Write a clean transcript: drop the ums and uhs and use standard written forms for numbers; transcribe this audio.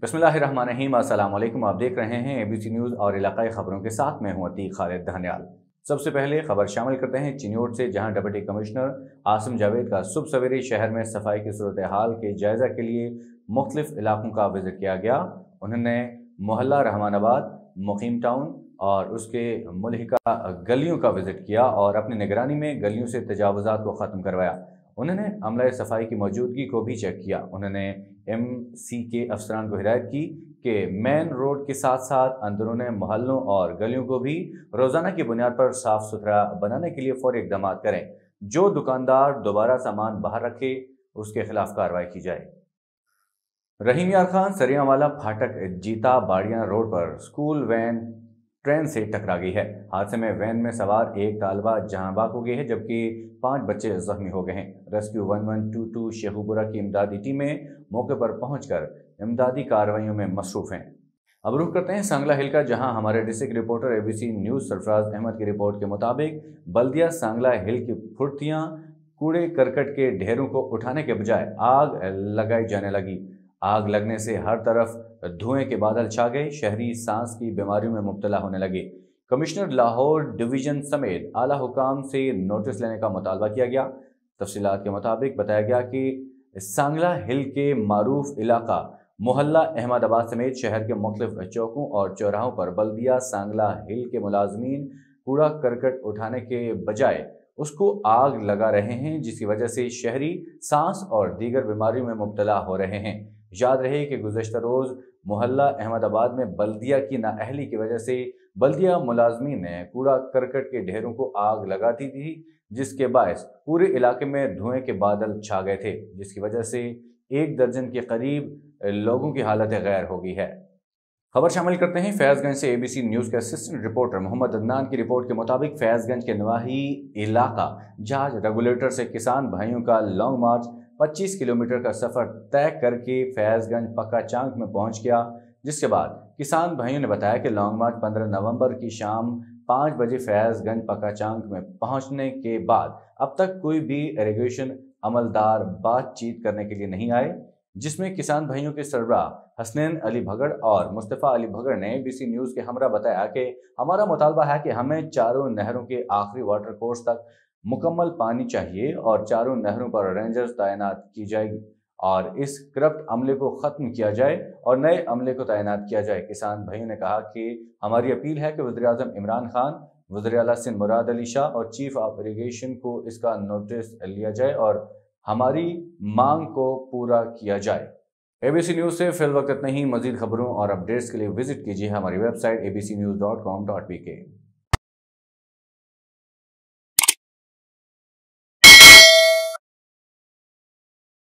बिस्मिल्लाहिर्रहमानिर्रहीम। अस्सलाम वालेकुम। आप देख रहे हैं ABC न्यूज़ और इलाकाई खबरों के साथ मैं हूं अतीक खालिद धन्याल। सबसे पहले खबर शामिल करते हैं चिन्योट से, जहां डिप्टी कमिश्नर आसिम जावेद का सुबह सवेरे शहर में सफाई की सूरत हाल के जायजा के लिए मुख्तलिफ इलाकों का विजिट किया गया। उन्होंने मोहल्ला रहमानाबाद, मुकीम टाउन और उसके मुल्हिका गलियों का विजिट किया और अपनी निगरानी में गलियों से तजावुज़ात को ख़त्म करवाया। उन्होंने अमला सफाई की मौजूदगी को भी चेक किया। उन्होंने MC के अफसरान को हिदायत की कि मेन रोड के साथ साथ अंदरूनी मोहल्लों और गलियों को भी रोज़ाना की बुनियाद पर साफ सुथरा बनाने के लिए फौरी इक़दाम करें। जो दुकानदार दोबारा सामान बाहर रखे उसके खिलाफ कार्रवाई की जाए। रहीम यार खान सरियावाला फाटक जीता बाड़ियां रोड पर स्कूल वैन ट्रेन से टकरा गई है। हादसे में वैन में सवार एक तालबा जहां बाक हो गई है, जबकि 5 बच्चे जख्मी हो गए हैं। रेस्क्यू 1122 शेखुपुरा की इमदादी टीमें मौके पर पहुंचकर इमदादी कार्रवाइयों में मसरूफ हैं। अब रुख करते हैं सांगला हिल का, जहां हमारे district reporter ABC news Sarfaraz Ahmad की रिपोर्ट के मुताबिक बल्दिया सांगला हिल की फुर्तियां कूड़े करकट के ढेरों को उठाने के बजाय आग लगाई जाने लगी। आग लगने से हर तरफ धुएं के बादल छा गए। शहरी सांस की बीमारियों में मुब्तला होने लगे। कमिश्नर लाहौर डिवीजन समेत आला हुकाम से नोटिस लेने का मुतालबा किया गया। तफसीलात के मुताबिक बताया गया कि सांगला हिल के मारूफ इलाका मोहल्ला अहमदाबाद समेत शहर के मुख्तलिफ चौकों और चौराहों पर बल्दिया सांगला हिल के मुलाजमीन कूड़ा करकट उठाने के बजाय उसको आग लगा रहे हैं, जिसकी वजह से शहरी सांस और दीगर बीमारियों में मुब्तला हो रहे हैं। याद रहे कि गुज़श्ता रोज़ मोहल्ला अहमदाबाद में बल्दिया की नाअहली की वजह से बल्दिया मुलाजमीन ने कूड़ा करकट के ढेरों को आग लगा दी थी, जिसके बायस पूरे इलाके में धुएं के बादल छा गए थे, जिसकी वजह से 1 दर्जन के करीब लोगों की हालत गैर हो गई है। खबर शामिल करते हैं फैज़गंज से। ABC न्यूज़ के असिस्टेंट रिपोर्टर मोहम्मद अदनान की रिपोर्ट के मुताबिक फैज़गंज के नवाही इलाका जहाज रेगुलेटर से किसान भाइयों का लॉन्ग मार्च 25 किलोमीटर का सफ़र तय करके फैज़गंज पक्का चांग में पहुंच गया, जिसके बाद किसान भाइयों ने बताया कि लॉन्ग मार्च 15 नवंबर की शाम 5 बजे फैज़गंज पक्का चांग में पहुंचने के बाद अब तक कोई भी इरिगेशन अमलदार बातचीत करने के लिए नहीं आए, जिसमें किसान भाइयों के सरबराह हसनैन अली भगड़ और मुस्तफ़ा अली भगड़ ने ABC न्यूज़ के हमरा बताया कि हमारा मुतालबा है कि हमें चारों नहरों के आखिरी वाटर कोर्स तक मुकम्मल पानी चाहिए और चारों नहरों पर रेंजर्स तैनात की जाएगी और इस करप्ट अमले को ख़त्म किया जाए और नए अमले को तैनात किया जाए। किसान भाइयों ने कहा कि हमारी अपील है कि वज़ीर-ए-आज़म इमरान खान, वज़ीर आला सिंध मुराद अली शाह और चीफ ऑफ इरिगेशन को इसका नोटिस लिया जाए और हमारी मांग को पूरा किया जाए। ABC न्यूज़ से फिल वक्त इतना ही। मज़ीद खबरों और अपडेट्स के लिए विजिट कीजिए हमारी वेबसाइट abcnews.com.pk।